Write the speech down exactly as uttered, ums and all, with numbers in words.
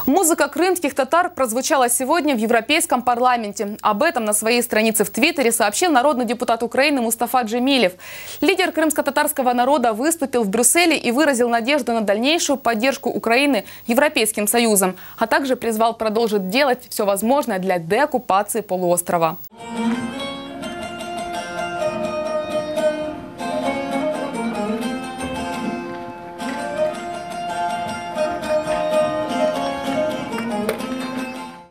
Музыка крымских татар прозвучала сегодня в Европейском парламенте. Об этом на своей странице в Твиттере сообщил народный депутат Украины Мустафа Джемилев. Лидер крымско-татарского народа выступил в Брюсселе и выразил надежду на дальнейшую поддержку Украины Европейским Союзом, а также призвал продолжить делать все возможное для деоккупации полуострова.